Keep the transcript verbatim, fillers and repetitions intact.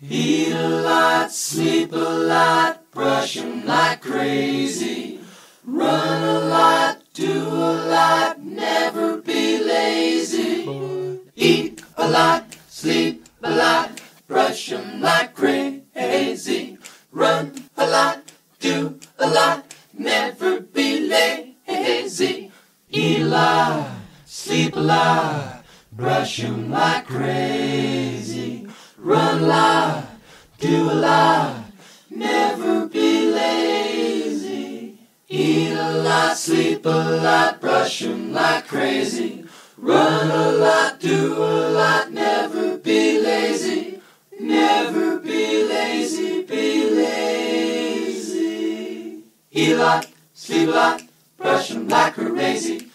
Eat a lot, sleep a lot, brush 'em like crazy. Run a lot, do a lot, never be lazy. Eat a lot, sleep a lot, brush 'em like crazy. Run a lot, do a lot, never be lazy. Eat a lot, sleep a lot, brush 'em like crazy. Run a lot, do a lot, never be lazy. Eat a lot, sleep a lot, brush 'em like crazy. Run a lot, do a lot, never be lazy. Never be lazy, be lazy. Eat a lot, sleep a lot, brush 'em like crazy.